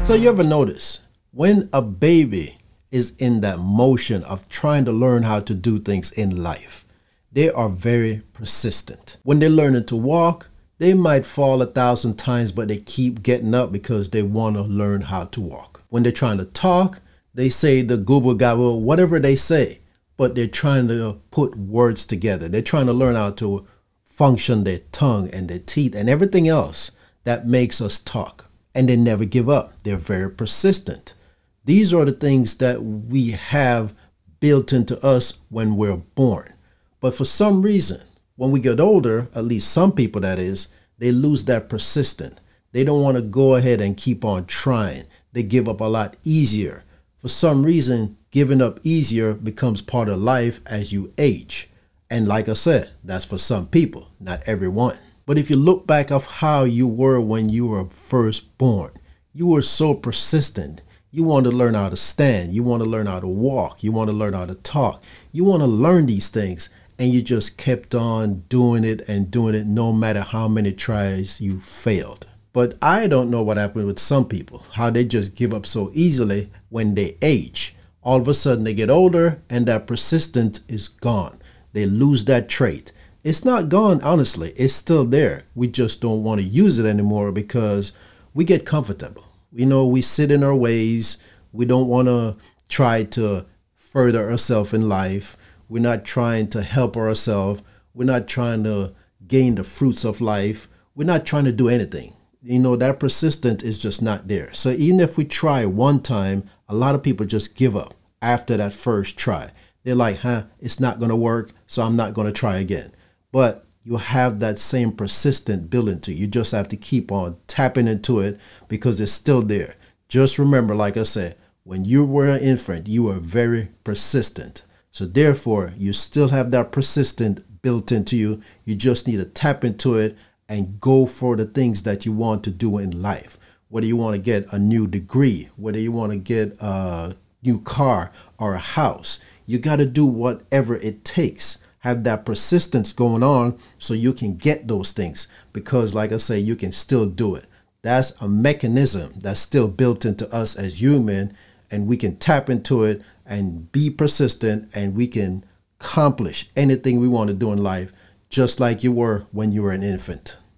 So you ever notice when a baby is in that motion of trying to learn how to do things in life, they are very persistent. When they're learning to walk, they might fall 1,000 times, but they keep getting up because they want to learn how to walk. When they're trying to talk, they say the gobble gobble, whatever they say, but they're trying to put words together. They're trying to learn how to function their tongue and their teeth and everything else that makes us talk. And they never give up. They're very persistent. These are the things that we have built into us when we're born. But for some reason, when we get older, at least some people that is, they lose that persistence. They don't want to go ahead and keep on trying. They give up a lot easier. For some reason, giving up easier becomes part of life as you age. And like I said, that's for some people, not everyone. But if you look back of how you were when you were first born, you were so persistent. You want to learn how to stand. You want to learn how to walk. You want to learn how to talk. You want to learn these things. And you just kept on doing it and doing it no matter how many tries you failed. But I don't know what happened with some people, how they just give up so easily when they age. All of a sudden they get older and that persistence is gone. They lose that trait. It's not gone, honestly. It's still there. We just don't want to use it anymore because we get comfortable. You know, we sit in our ways. We don't want to try to further ourselves in life. We're not trying to help ourselves. We're not trying to gain the fruits of life. We're not trying to do anything. You know, that persistence is just not there. So even if we try one time, a lot of people just give up after that first try. They're like, it's not going to work, so I'm not going to try again. But you have that same persistent built into you. You just have to keep on tapping into it because it's still there. Just remember, like I said, when you were an infant, you were very persistent. So therefore, you still have that persistent built into you. You just need to tap into it and go for the things that you want to do in life. Whether you want to get a new degree, whether you want to get a new car or a house, you got to do whatever it takes. Have that persistence going on so you can get those things because, like I say, you can still do it. That's a mechanism that's still built into us as human, and we can tap into it and be persistent, and we can accomplish anything we want to do in life just like you were when you were an infant.